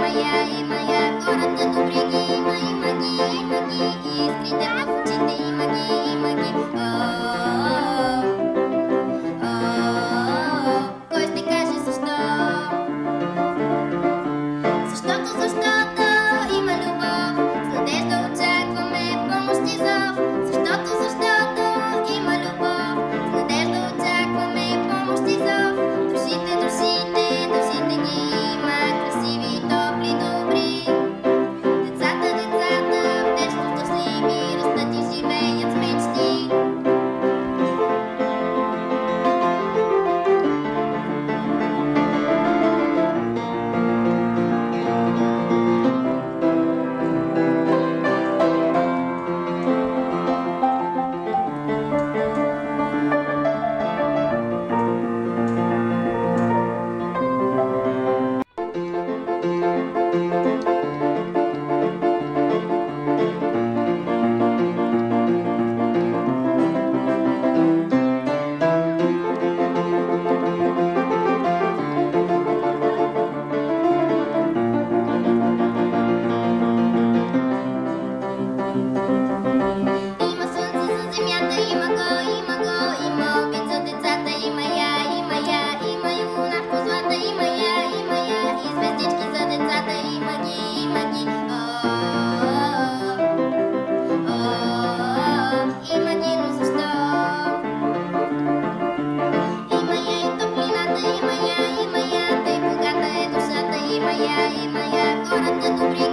моя, город это бреги, мои маги, маги, искренне получите и маги, маги. Кой ще каже защо? Защото има любов, с надежда очакваме помощ и зов. Защото има любов, с надежда очакваме помощ и зов. Дружите ги, има красиви, топли, добри. Децата в детството щастливи, растат и живеят с мечти. Има обид за децата, има я, има юнашко злата, има я, и звездички за децата, има ги, има ги, но защо? Има я и топлината, има я, тъй богата е душата, има я, гората добри.